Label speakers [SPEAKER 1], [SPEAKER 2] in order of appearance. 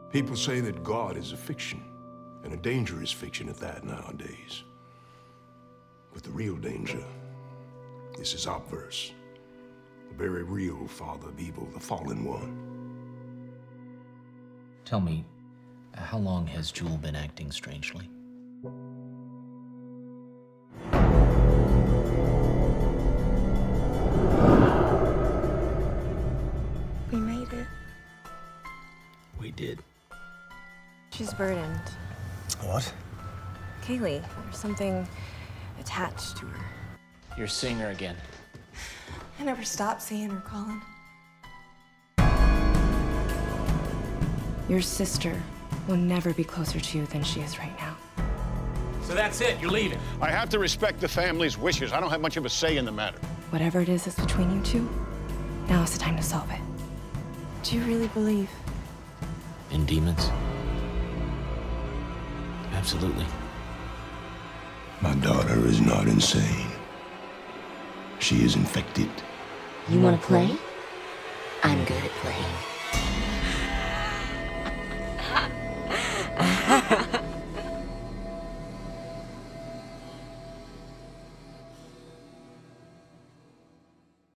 [SPEAKER 1] People say that God is a fiction, and a dangerous fiction at that nowadays. But the real danger, this is obverse. The very real father of evil, the fallen one.
[SPEAKER 2] Tell me, how long has Jewel been acting strangely?
[SPEAKER 3] We made it.
[SPEAKER 2] We did.
[SPEAKER 3] She's burdened.
[SPEAKER 4] What?
[SPEAKER 3] Kayleigh, there's something attached to her.
[SPEAKER 5] You're seeing her again.
[SPEAKER 3] I never stopped seeing her, Colin. Your sister will never be closer to you than she is right now.
[SPEAKER 5] So that's it, you're leaving.
[SPEAKER 6] I have to respect the family's wishes. I don't have much of a say in the matter.
[SPEAKER 3] Whatever it is that's between you two, now is the time to solve it. Do you really believe?
[SPEAKER 2] In demons? Absolutely.
[SPEAKER 1] My daughter is not insane. She is infected.
[SPEAKER 7] You want to play? I'm good at playing.